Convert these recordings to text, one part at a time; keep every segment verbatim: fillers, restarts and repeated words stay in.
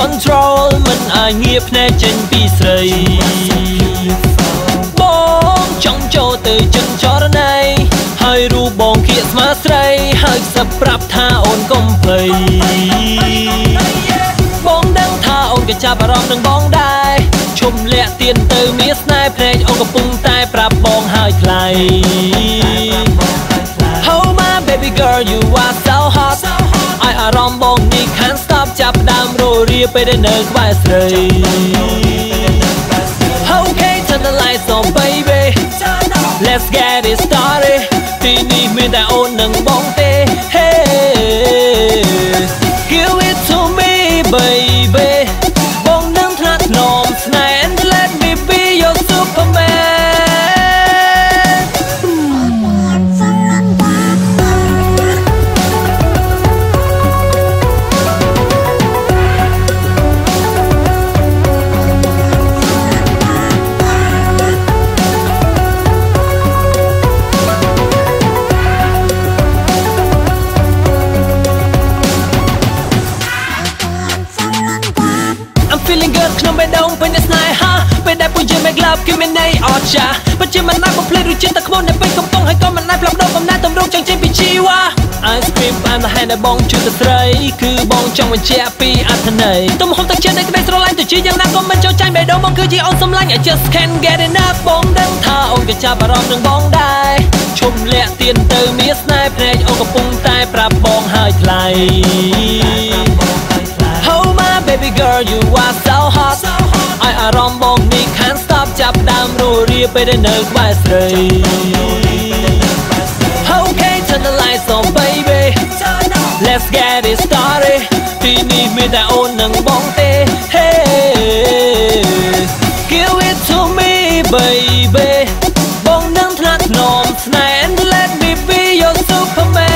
control មិនអាចងារភ្នែកចេញពីស្រីបងចង់ចូលទៅចិនចរណៃហើយរូបបងគៀកស្មាស្រីហើយសឹកប្រាប់ថាអូនកុំភ័យបងដឹងថាអូនក៏ចាប់អារម្មណ៍នឹងបងដែរឈុំលាក់ទៀនទៅមានស្នេហ៍ភ្នែកអូនកំពុងតែប្រាប់បងហើយថ្លៃ Oh my baby girl you are so hot ឲ្យអារម្មណ៍បងនេះ can't stop ចាប់ដើមរោរាពេលដែលនៅក្បែរស្រី Okay turn the lights on baby let's get it started ទីនេះមានតែអូននិងបងទេ Hey give it to me baby បងនឹងថ្នាក់ថ្នមស្នេហ៍ and let me be your superman feeling good ខ្ញុំបេះដូងពេញស្នេហាពេលដែលពួកយើងមកក្លាប់គឺមានន័យអស្ចារ្យពិតជាមិនអាចបំភ្លេចរសជាតិតែខ្មុំនៅពេលកំពុងហើយក៏មិនអាចផ្លាស់ប្ដូរកំណត់តម្រង់ចង់ចេញពីជីវ៉ា Ice cream បានតែហេតុដែលបងជួយទៅស្រីគឺបងចង់បញ្ជាក់ពីអត្ថន័យទំហំទឹកចិត្តនៃក្តីស្រឡាញ់ទៅជាយ៉ាងណាក៏មិនចូលចាញ់បេះដូងបងគឺជាអូនសម្លាញ់ I just can't get enough បងដឹងថាអូនក៏ចាប់អារម្មណ៍នឹងបងដែរឈុំលាក់ទៀនទៅមានស្នេហ៍ភ្នែកអូនកំពុងតែប្រាប់បងហើយថ្លៃOh my baby girl you are so hot ឲ្យអារម្មណ៍បងនេះ can't stop ចាប់ដើមរោរាពេលដែលនៅក្បែរស្រី Okay turn the lights on baby let's get it started ទីនេះមានតែអូននិងបងទេ Hey give it to me baby បងនឹងថ្នាក់ថ្នមស្នេហ៍ and let me be your superman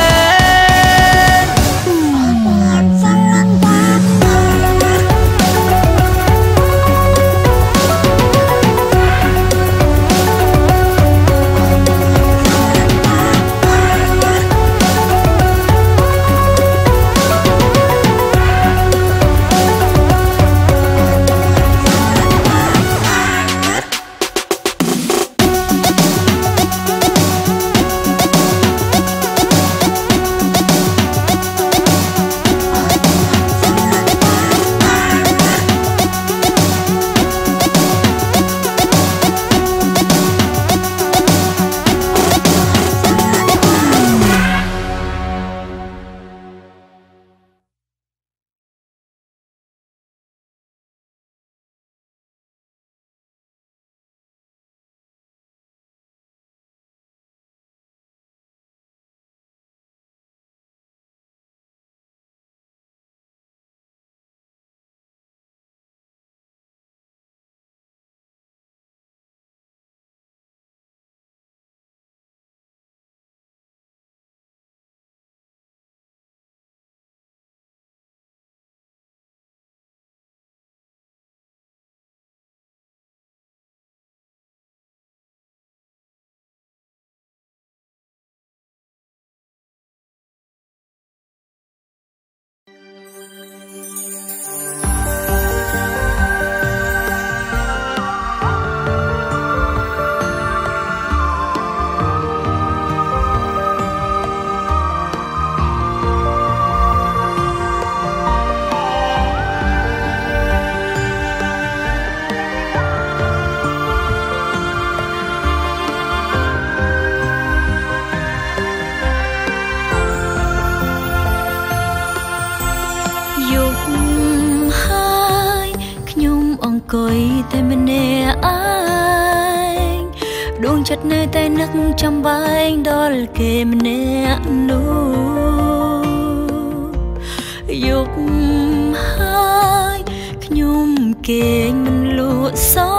តែម្នាក់ឯងដួងចិត្តនៅតែនឹកចំបែងដល់គេម្នាក់នោះយប់ហើយខ្ញុំគេងមិនលក់សោ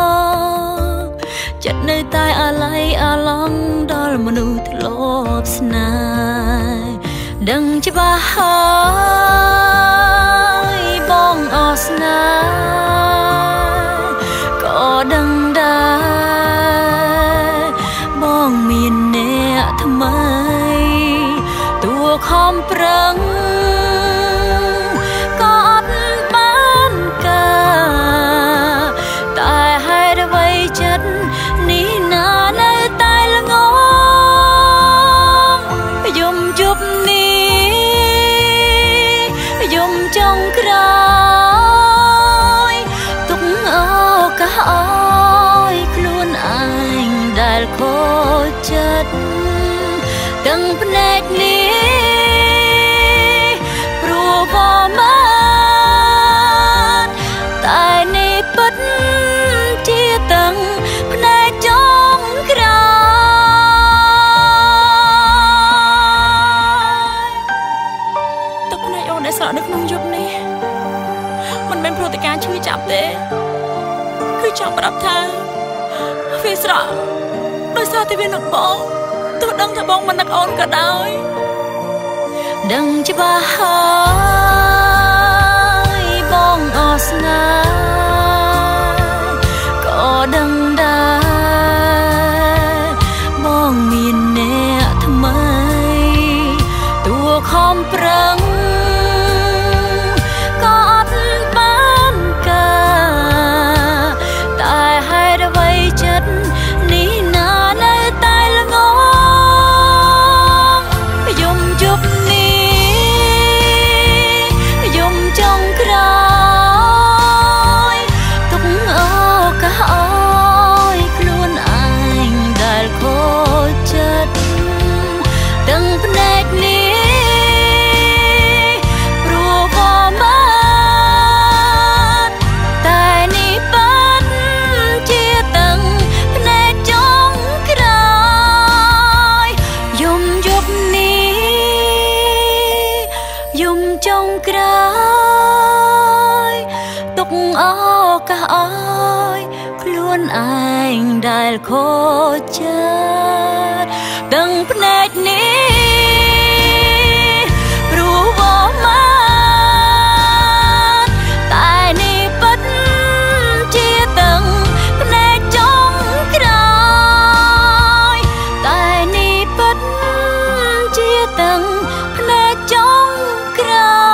ចិត្តនៅតែអាឡ័យអាឡង់ដល់មនុស្សធ្លាប់ស្នេហ៍ដឹងច្បាស់ហើយបងអស្នាដឹងដែរបងមានអ្នកថ្មីតួខំប្រឹងក៏អត់បានដឹងភ្នែកនេះព្រោះបមកតែនេះពិតជាទាំងភ្នែកចុងក្រោយទឹកភ្នែកអូនដែលស្រក់នៅក្នុងយប់នេះមិនមែនព្រោះតែការឈឺចាប់ទេគឺចង់ប្រាប់ថាវាស្រក់ដោយសារតែវានឹកបងទោះដឹងថាបងមិននឹកអូនក៏ដោយដឹងច្បាស់ហើយបងអស្នាក៏ដឹងដែរបងមានអ្នកថ្មីតួខំប្រឹងក៏អត់បានការតែហេតុអ្វីចិត្តនេះណានៅតែល្ងងយំយប់នេះយំចុងក្រោយទុកឱកាសឲ្យខ្លួនឯងដែលខូចចិត្តទាំងភ្នែកនេះព្រោះបមកតែនេះបាត់ជាទាំងភ្នែកចុងក្រោយយំយប់នេះយំចុងក្រោយទុកឱកាសឲ្យខ្លួនឯងដែលខូចចិត្តទាំងភ្នែកនេះព្រោះបមកតែនេះពិតជាទាំងភ្នែកចុងក្រោយតែនេះពិតជាទាំងភ្នែកចុងក្រោយ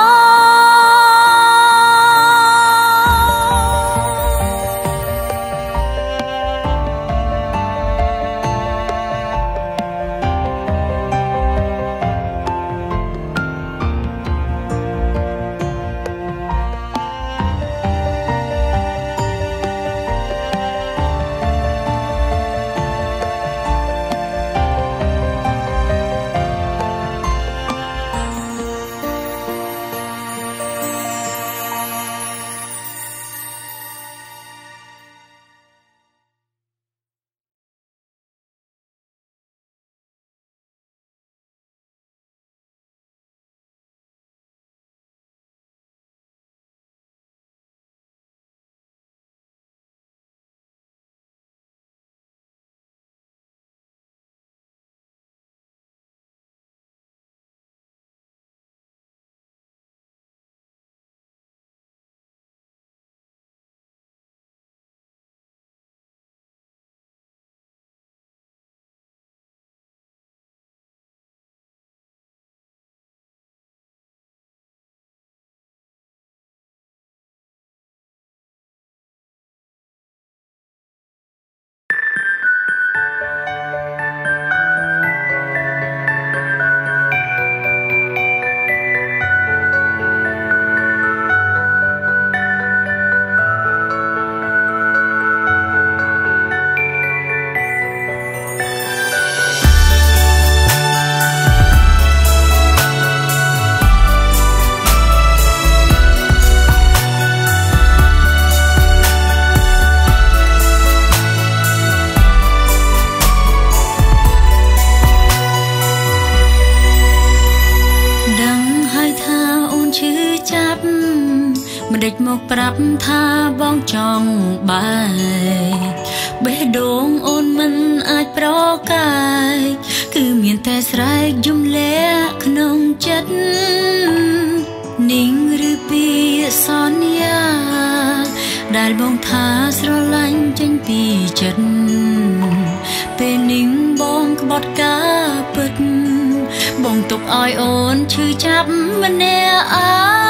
ម្ដេចមកប្រាប់ថាបងចង់បែកបេះដូងអូនមិនអាចប្រកាយគឺមានតែស្រែកយំលាក់ក្នុងចិត្តនិងឬពីសន្យាដែលបងថាស្រឡាញ់ចេញពីចិត្តពេលនេះបងក្បត់ការពិតបងទុកឲ្យអូនឈឺចាប់ម្នាក់ឯ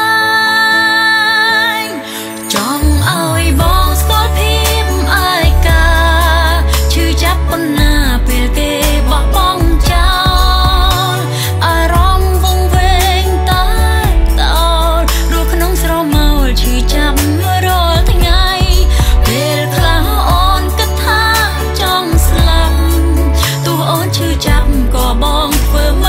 ងចង់ឲ្យបងស្គាល់ភាពឯកាឈឺចាប់ប៉ុណ្ណាពេលគេបោះបង់ចោលអារម្មណ៍វង្វេងតែតោលរស់ក្នុងស្រមោលឈឺចាប់រាល់ថ្ងៃពេលខ្លះអូនគិតថាចង់ស្លាប់ទោះអូនឈឺចាប់ក៏បងធ្វើ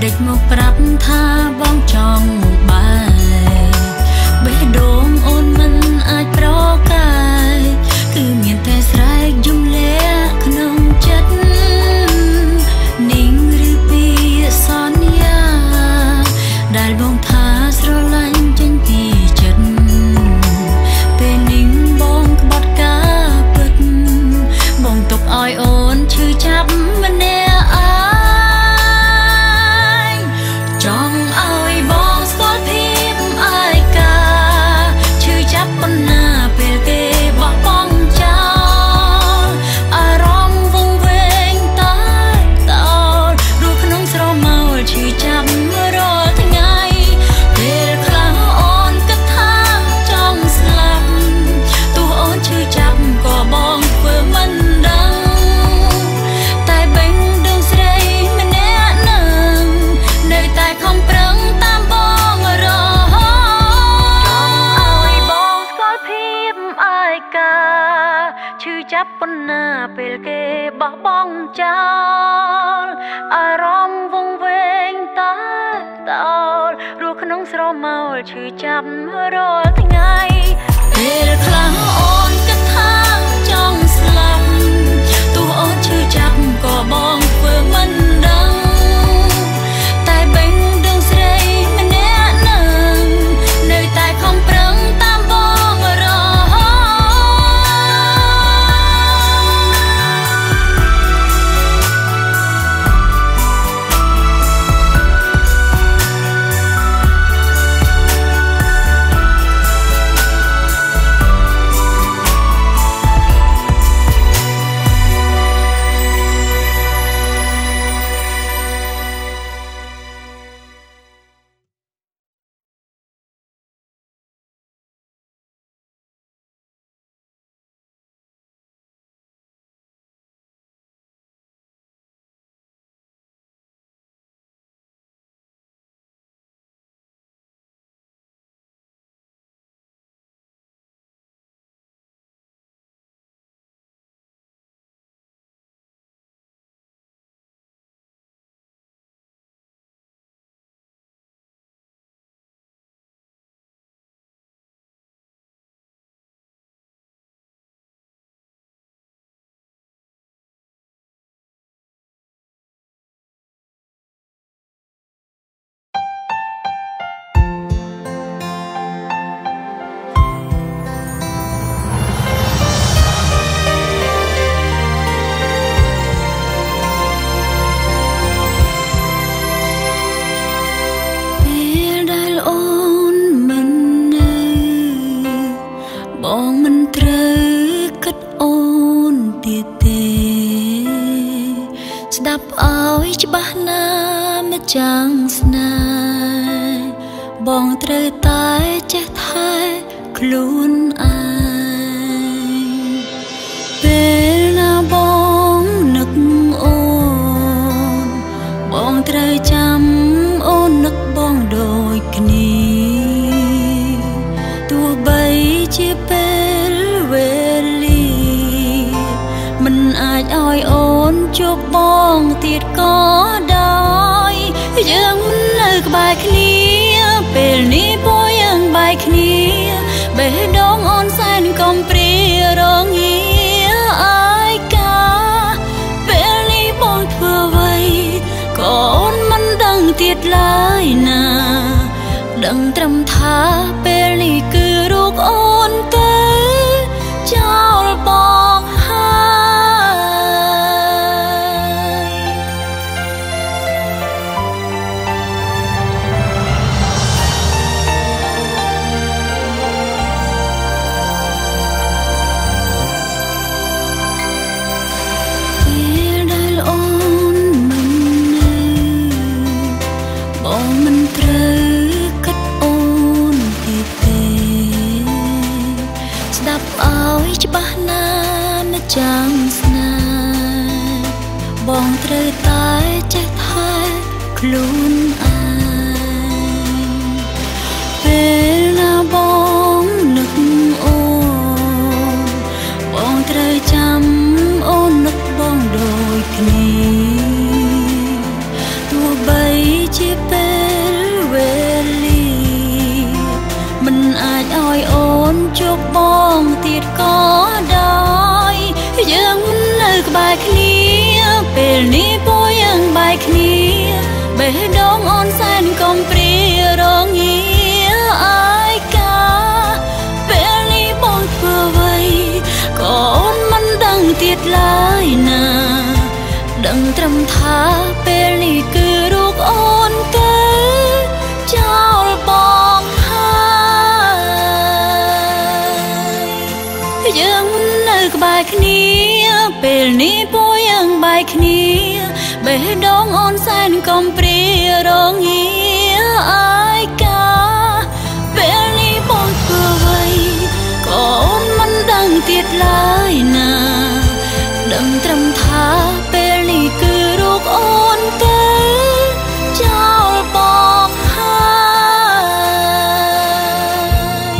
ด็กមកប្រាប់ថាបងចង់បាយបេះដូងអូនមិនអាចប្រកាយគឺមានតែស្រែកយំលាក់ក្នុងចិត្តនាងឬពីសន្យាដែលបងថាស្រឡាញ់ចេញពីចិត្តពេលនាងបងក្បត់ការពិតបងទុកឲ្យអូនឈឺចាប់ម្នាក់ឯងចង់ឲ្យបងស្គាល់ភាពឯកាឈឺចាប់ប៉ុណ្ណាពេលគេបោះបង់ចោលអារម្មណ៍វង្វេងតែតោលរស់ក្នុងស្រមោលឈឺចាប់រាល់ថ្ងៃពេលខ្លះអូនគិតថាចង់ស្លាប់ទោះអូនឈឺចាប់ក៏បងធ្វើមិនដឹងតែបេះដូងស្រីម្នាក់នឹងនៅតែខំប្រឹងតាមបងរហូតចង់ឲ្យបងស្គាល់ភាពឯកាឈឺចាប់ប៉ុណ្ណាពេលគេបោះបង់ចោលអារម្មណ៍វង្វេងតែតោលរស់ក្នុងស្រមោលឈឺចាប់រាល់ថ្ងៃពេលខ្លះអូនគិតថាចង់ស្លាប់ទោះអូនឈឺចាប់ក៏បងធ្វើមិនដឹងតែបេះដូងស្រីម្នាក់នឹងនៅតែខំប្រឹងតាមបងរហូតបងមិនត្រូវគិតអូនទៀតទេស្ដាប់ឲ្យច្បាស់ណាម្ចាំងស្នេហ៍បងត្រូវតែចេះថែខ្លួនឯងពេលណាបងនឹកអូនបងត្រូវចាំអូននឹកបងដូចគ្នាទោះបីជាពេលវេលាមិនអាចឲ្យអូនជួបបងទៀតក៏ដោយយើងមិននៅក្បែរគ្នាពេលនេះពួកយើងបែកគ្នាបេះដូងអូនសែនកំព្រារងាឯកាពេលនេះបងធ្វើអ្វីក៏អូនមិនដឹងទៀតឡើយណាដឹងត្រឹមថាពេលនេះគឺរូបអូនទៅចោលបងហើយពេលដែលអូនមិននៅបងមិនត្រូវគិតអូនទៀតទេស្ដាប់ឲ្យច្បាស់ណាម្ចាំងស្នេហ៍បងត្រូវតែចេះថែខ្លួនឯងពេលណាបងនឹកអូនបងត្រូវចាំអូននឹកបងដូចគ្នាទោះបីជាពេលវេលាមិនអាចឲ្យអូនជួបបងទៀតក៏ដោយយើងមិននៅក្បែរគ្នាពេលនេះពួកយើងបែកគ្នាបេះដូងអូនសែនកំព្រារងាអាយកាពេលនេះបងធ្វើអ្វីក៏អូនមិនដឹងទៀតឡើយណាដឹងត្រឹមថាពេលនេះគឺរូបអូនទៅចោលបងហើយយើងមិននៅក្បែរគ្នាពេលនេះពួកយើងបែកគ្នាបេះដូងអូនសែនកំព្រារងាអាយកាពេលនេះបងធ្វើអ្វីក៏អូនមិនដឹងទៀតឡើយណាដឹងត្រឹមថាពេលនេះគឺរូបអូនទៅចោលបងហើយ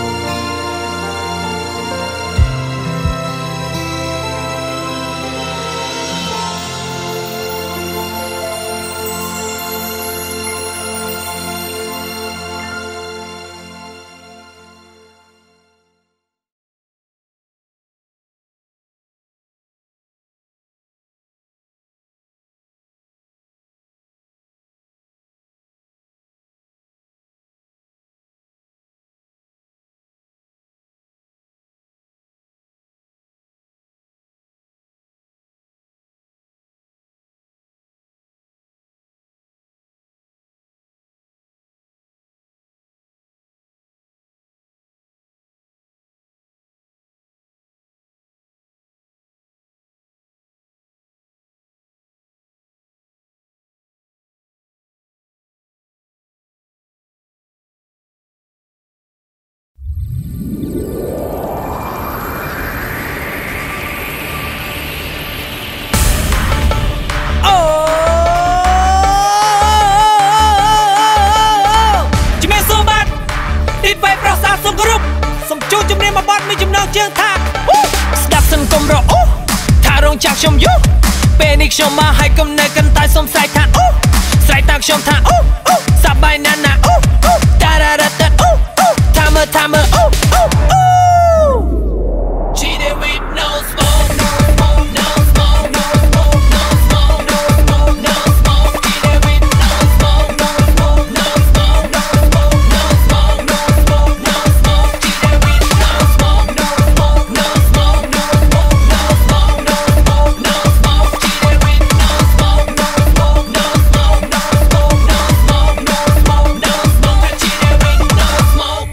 ខ្ញុំយូពេលនេះខ្ញុំមកឲ្យកំណើកាន់តែសំស្រែកថាអូស្រែកតាមខ្ញុំថាអូអូសប្បាយណាស់ណាអូអូតារ៉ារ៉ាតាអូអូថាមើលថាមើលអូអូអូ Cheated with no smoke no smoke no smoke no smoke no smoke no smoke no smoke Cheated with no smoke no smoke no smoke no smoke no smoke no smoke no smoke Cheated with no smoke no smoke no smoke no smoke no smoke no smoke no smoke Cheated with no smoke no smoke no smoke no smoke no smoke no smoke no smoke Cheated with no smoke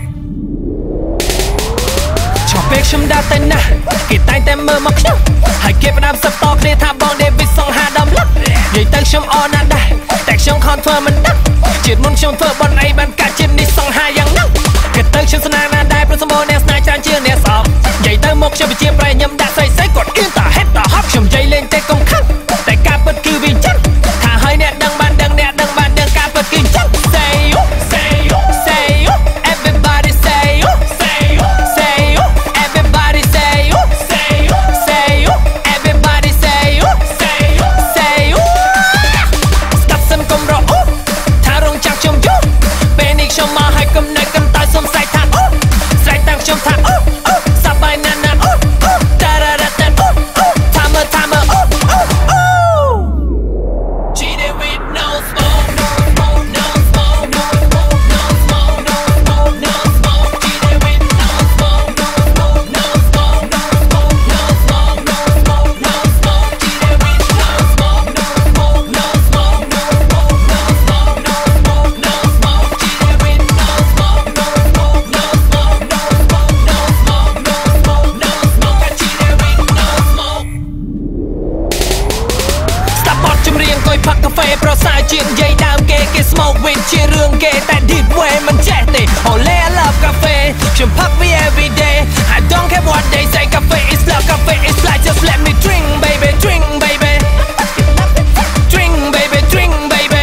ชอบเพลงฉันได้แต่นะគេតែងតែមើលមកខ្ញុំហើយគេផ្ដាំសឹកតគ្នាថាបងដេវីសសង្ហាដំលឹកនិយាយទៅខ្ញុំអរណាស់ដែរតែខ្ញុំខំធ្វើមិនដឹងជាតិមុនខ្ញុំធ្វើបន់អីបានកាច់ជាតិនេះសង្ហាយ៉ាងណាគេទៅខ្ញុំស្នាណាស់ដែរព្រោះសម្បូរអ្នកស្នេហ៍ច្រើនជាងអ្នកស្អប់និយាយទៅមកខ្ញុំវិជាប្រែញឹមដាក់ស្អីស្អីគាត់គឿនតាហេតុតាហប់ខ្ញុំនិយាយលេងតែកុំខឹងតែការពិតគឺវាចឹងថាហើយអ្នកដឹងបានដឹងអ្នកដឹងបានដឹងការពិតគឺចឹង Say you say you say you everybody say you say you say you everybody say you say you say you everybody say you say you say you ស្ដាប់សិនកុំរអ៊ូថារងចាំខ្ញុំយូរពេលនេះខ្ញុំមកឲ្យកំណើកាន់តែសំស្រែកថាអូស្រែកតាមខ្ញុំថាអូអូសប្បាយណាស់ណាអូអូតារ៉ារ៉ាតាអូអូថាមើលថាមើលអូអូអូ Cheated with no smoke no smoke no smoke no smoke no smoke no smoke no smoke Cheated with no smoke no smoke no smoke no smoke no smoke no smoke no smoke Cheated with no smoke no smoke no smoke no smoke no smoke no smoke no smoke Cheated with no smoke no smoke no smoke no smoke no smoke no smoke no smoke Cheated with no smoke ស្ដាប់បទចម្រៀងកុយផឹកកាហ្វេប្រសើរជាងនិយាយដើមគេគេ smoke with ជារឿងគេតែ deep way មិនចេះទេ Only I love cafe ខ្ញុំផឹកវា every day I don't care what they say cafe is love cafe is life just let me drink baby drink baby drink baby drink baby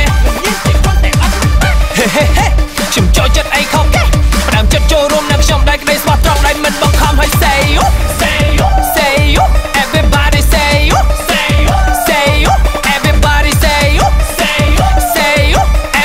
Hey hey hey ខ្ញុំចូលចិត្តអីខុសគេផ្ដើមចិត្តចូលរួមនឹងខ្ញុំដោយក្តីស្មោះត្រង់ដោយមិនបង្ខំឲ្យ say you say you say you everybody say you say you say you everybody say you say you say you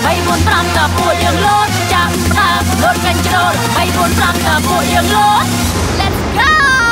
បីបួនប្រាំតាពួកយើងលោតចាប់ដើមរត់កញ្ជ្រោតបីបួនប្រាំតាពួកយើងលោត Let's go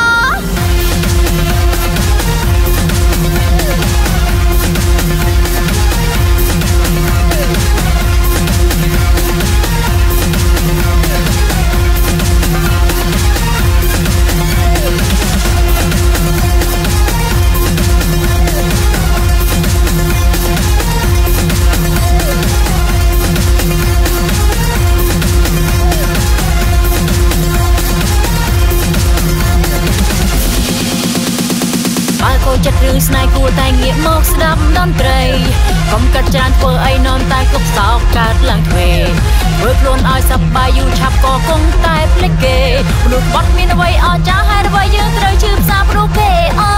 ចិត្តរឿងស្នេហ៍គួរតែងាកមកស្ដាប់តន្ត្រីកុំកាត់ច្រើនធ្វើអីនាំតែគប់សោកកើតឡើងទ្វេធ្វើខ្លួនឲ្យសប្បាយយូរឆាប់ក៏គង់តែភ្លេចគេមនុស្សបាត់មានអ្វីអស្ចារ្យហើយអ្វីយើងត្រូវជឿផ្សារព្រោះគេអូ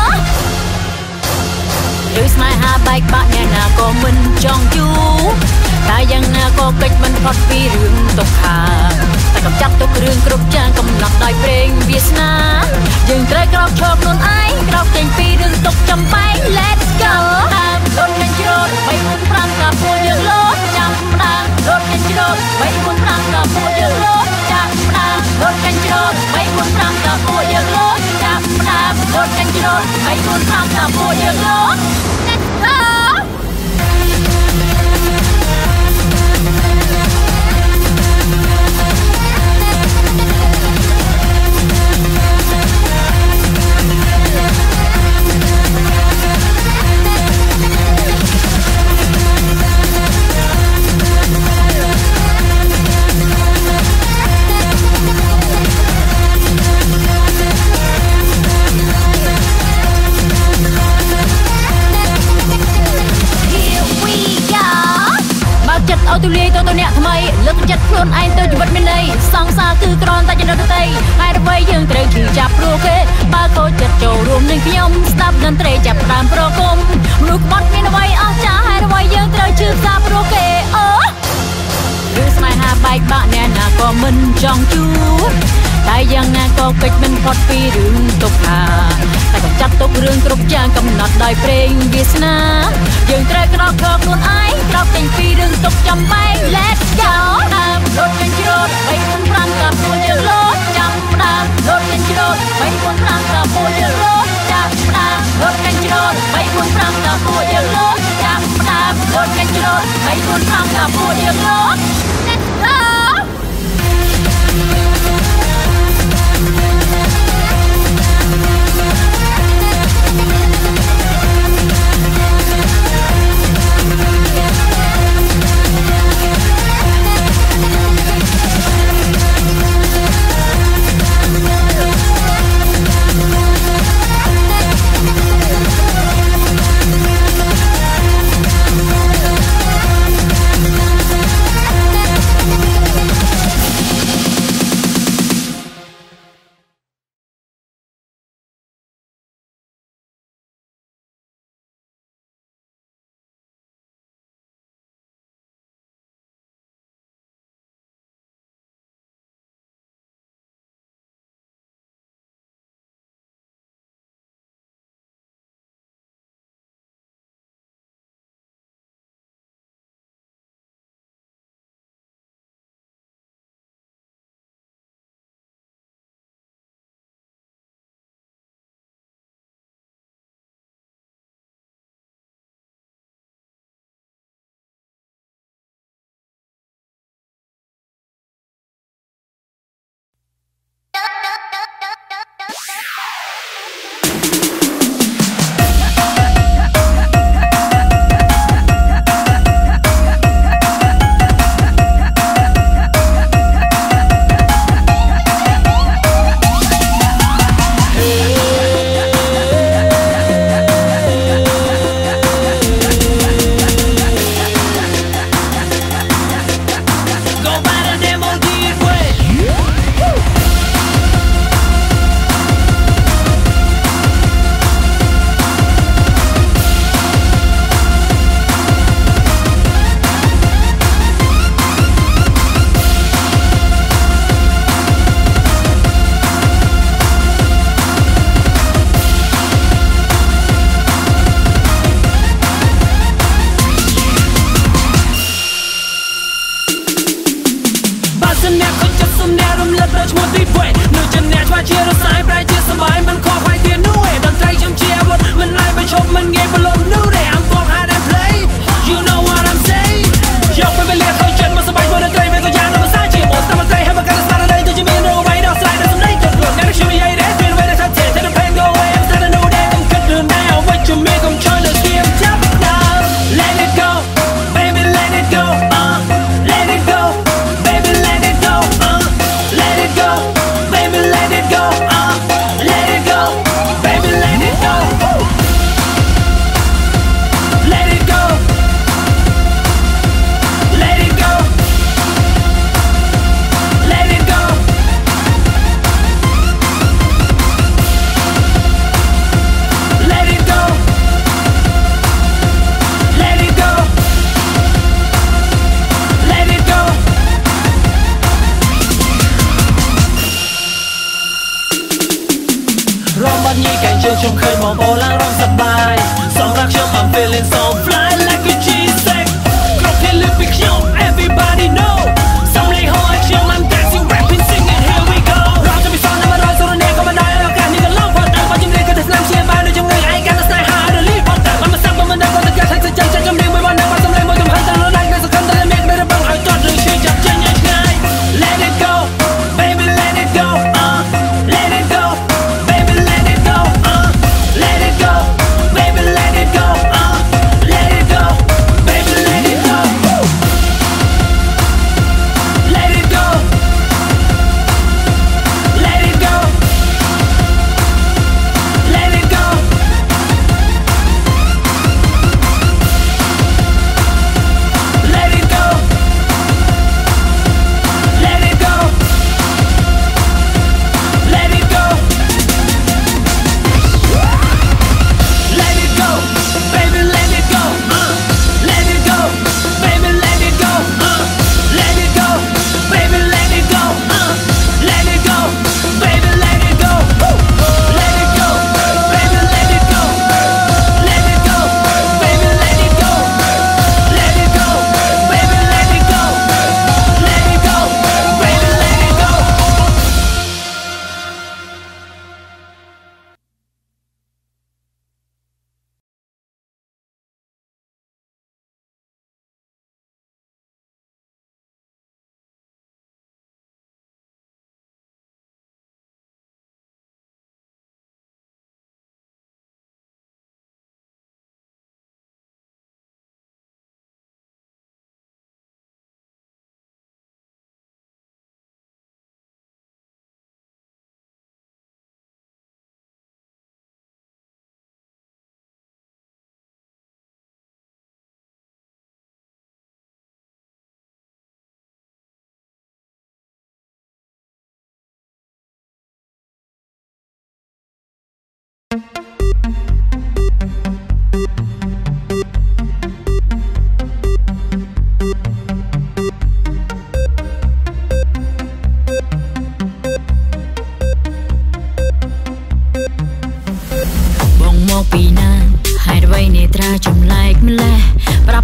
ឬស្នេហាបែកបាក់អ្នកណាក៏មិនចង់យូរតែយ៉ាងណាក៏កិច្ចមិនផុតពីរឿងទុក្ខាតែកំចាត់ទុករឿងគ្រប់យ៉ាងកំណត់ដោយព្រេងវាសនាយើងត្រូវក្រោកឈរខ្លួនឯងក្រោកចេញពីរឿងទុកចំបែក Let's go ដើមរត់កញ្ជ្រោតបីបួនប្រាំតាពួកយើងលោតចាប់ដើមរត់កញ្ជ្រោតបីបួនប្រាំតាពួកយើងលោតចាប់ដើមរត់កញ្ជ្រោតបីបួនប្រាំតាពួកយើងលោតចាប់ដើមរត់កញ្ជ្រោតបីបួនប្រាំតាពួកយើងលោត Let's goអូទូលាយទៅទៅអ្នកថ្មីលើកចិត្តខ្លួនឯងទៅជីវិតមានន័យសង្សារគឺក្រនតែចំណុចដទៃហើយអ្វីយើងត្រូវជឿចាប់ព្រោះគេបើកោចិត្តចូលរួមនឹងខ្ញុំស្ដាប់តន្ត្រីចាប់ផ្ដើមប្រគំមនុស្សក្បត់មានអ្វីអស្ចារ្យហើយអ្វីយើងត្រូវជឿផ្សារព្រោះគេអូឬស្នេហាបែកបាក់អ្នកណាក៏មិនចង់ជួបតែយ៉ាងណាក៏កិច្ចមិនផុតពីរឿងទុក្ខាតែកំចាត់ទុករឿងគ្រប់យ៉ាងកំណត់ដោយព្រេងវាសនាយើងត្រូវក្រោកឈរខ្លួនឯងក្រោកចេញពីរឿងទុកចំបែក Let's go ដើមរត់កញ្ជ្រោតបីបួនប្រាំតាពួកយើងលោតចាប់ដើមរត់កញ្ជ្រោតបីបួនប្រាំតាពួកយើងលោតចាប់ដើមរត់កញ្ជ្រោតបីបួនប្រាំតាពួកយើងលោតចាប់ដើមរត់កញ្ជ្រោតបីបួនប្រាំតាពួកយើងលោត Let's go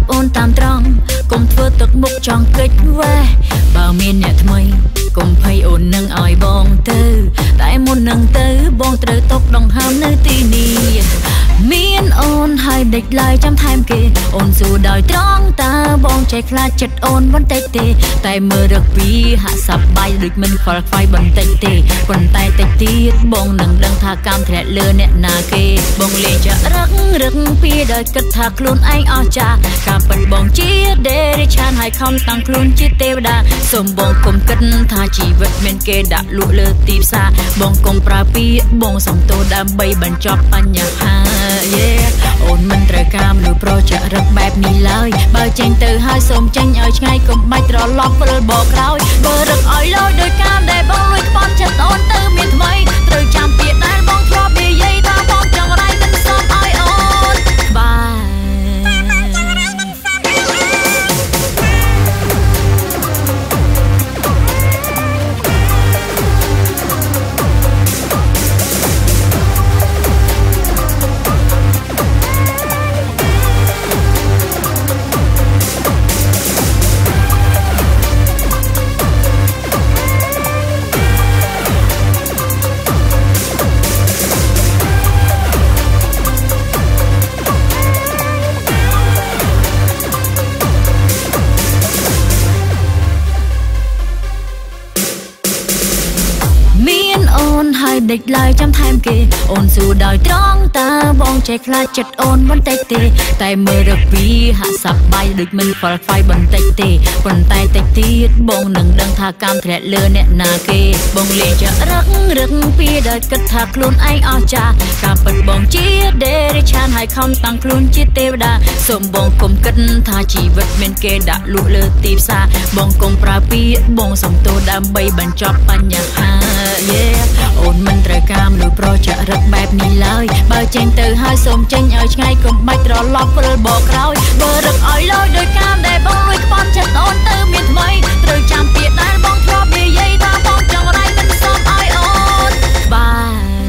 អូនតាមត្រង់កុំធ្វើទឹកមុខចង់កិច្ចវ៉ែបើមានអ្នកថ្មីកុំភ័យអូននឹងឲ្យបងទៅតែមុននឹងទៅបងត្រូវຕົកដង្ហើមនៅទីនេះមានអូនហើយដេចឡើយចាំថែមគេអូនស៊ូដោយត្រង់តើបងចេះខ្លាចចិត្តអូនបន្តិចទេតែមើលរកពីហាក់សប្បាយដូចមិនខ្វល់ខ្វាយបន្តិចទេប៉ុន្តែតិចទៀតបងនឹងដឹងថាកម្មធ្លាក់លើអ្នកណាគេបងលេងចារឹករឹកពីដោយគិតថាខ្លួនឯងអស្ចារ្យការពិតបងជាដេរិឆានហើយខំតាំងខ្លួនជាទេវតាសូមបងកុំគិតថាជីវិតមានគេដាក់លក់លើទីផ្សារបងកុំប្រើពាក្យបងសំទោសដើម្បីបញ្ចប់បញ្ហាអូនមិនត្រូវការមនុស្សប្រចរិតបែបនេះឡើយបើចេញទៅហើយសូមចេញឲ្យឆ្ងាយកុំបាច់ត្រឡប់វិលបកក្រោយបើរឹកឲ្យលយដោយការដែលបងលួចខ្វាន់ចិត្តអូនទៅមានថ្មីត្រូវចាំពាក្យដែលបងធ្លាប់និយាយថាបងចង់រៃមិនសមឲ្យអូនបាយដេចឡើយចាំថែមគេអូនស៊ូដោយត្រង់តើបងចេះខ្លាចចិត្តអូនបន្តិចទេតែមើលរកពីហាក់សប្បាយដូចមិនខ្វល់ខ្វាយបន្តិចទេប៉ុន្តែតិចទៀតបងនឹងដឹងថាកម្មធ្លាក់លើអ្នកណាគេបងលេងចារឹករឹកពីដោយគិតថាខ្លួនឯងអស្ចារ្យការពិតបងជាដេរិឆានហើយខំតាំងខ្លួនជាទេវតាសូមបងកុំគិតថាជីវិតមានគេដាក់លក់លើទីផ្សារបងកុំប្រើពាក្យបងសំទោសដើម្បីបញ្ចប់បញ្ហាអូនមិនត្រូវការមនុស្សប្រចរិតបែបនេះឡើយបើចេញទៅហើយសូមចេញឲ្យឆ្ងាយកុំបាច់ត្រឡប់វិលបកក្រោយបើរឹកឲ្យលយដោយការដែលបងលួចខ្វាន់ចិត្តអូនទៅមានថ្មីត្រូវចាំពាក្យដែលបងធ្លាប់និយាយថាបងចង់រៃមិនសមឲ្យអូនបាយ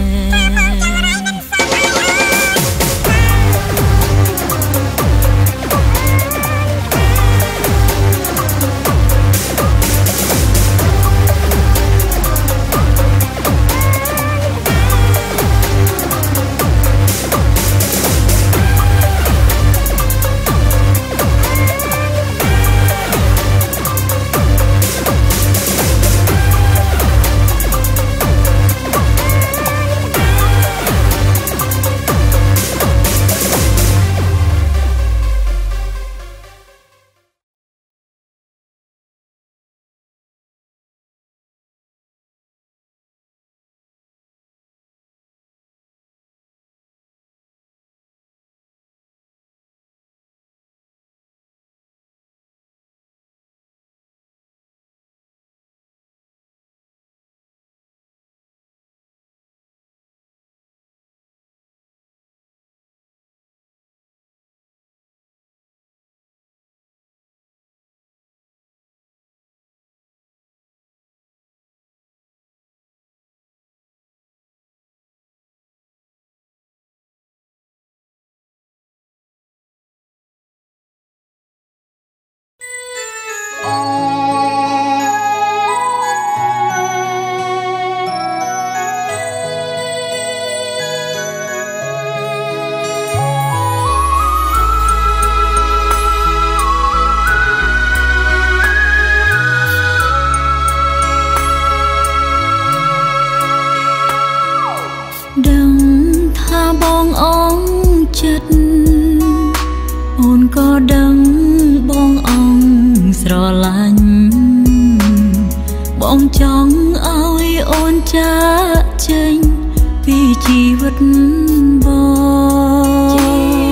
ដឹងថាបងអងចិត្តអូនក៏ដឹងបងអងស្រឡាញ់បងចង់ឲ្យអូនចាកចេញពីជីវិតបង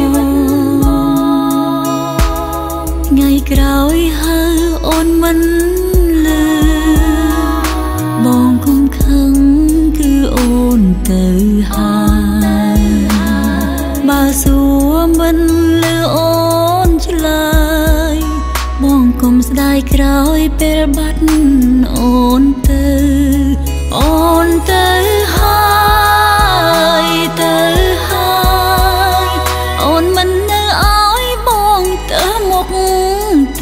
ថ្ងៃក្រោយហើអូនមិនលើបងកុំខឹងគឺអូនទៅហើយបើសួរមិនលើអូនឆ្លើយបងកុំស្ដាយក្រោយពេលបាត់អូនទៅអូនទៅហើយទៅហើយអូនមិននៅឲ្យបងទៅមកกเต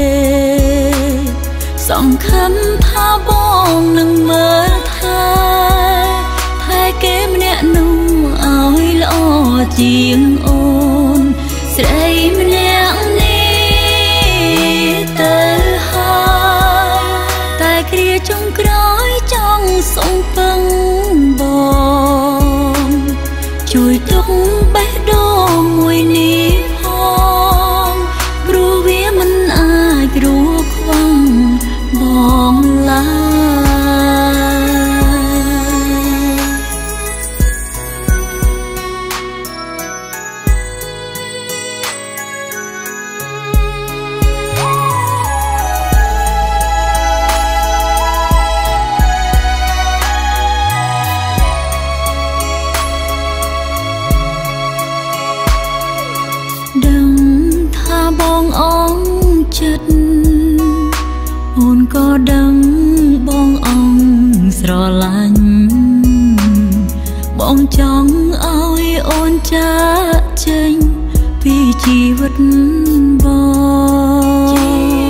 สองคำท่าบองหนึ่งเมื่อไทยไทยเกมเนี่ยนุ่งเอาให้ละอเจียงโอนใส่มันเนี่ยนี่เตอหายแต่เกลียจงกร้อยจ้องส่งปังบองช่วยตกแบดองมวยนี้พองรู้เวียมันอายรู้ควังบองลาดังท่าบองอ่องจัดโอนก็ดังบองอ่องสรลันบองจ้องเอาให้โอนจะเจงពីជីវិតបង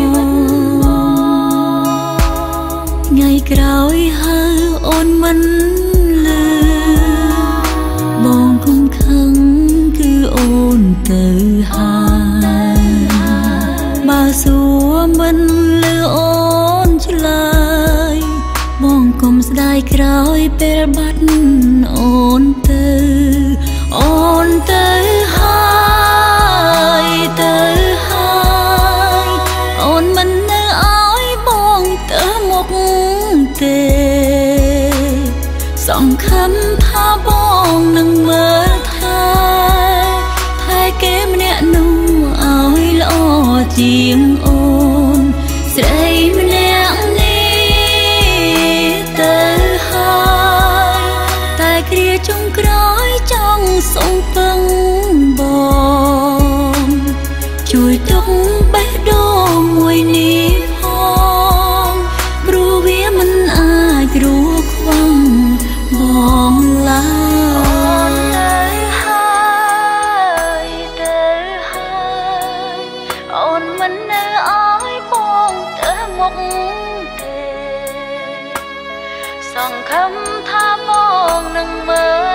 ថ្ងៃក្រោយហើយអូនមិនលឺបងគុំខឹងគឺអូនទៅហើយបើសួរមិនលឺអូនឆ្លើយបងគុំស្ដាយក្រោយពេលបាត់អូនទៅអូនទៅហើយទៅហើយអូនមិននៅឲ្យបងទៅមុខទេសង្ឃឹមថាបងនឹងមើលថែថែគេម្នាក់នោះឲ្យល្អជាងអូនស្រីម្នាក់នេះទៅហើយតែគ្រាចុងក្រោយចង់សុំពឹងបងជួយទុកបេះដូងមួយនេះផងព្រោះវាមិនអាចរួចខ្វងបងឡើយហើយទៅហើយអូនមិននៅឲ្យបងទៅមុខទេសង្ឃឹមថាបងនឹងមើល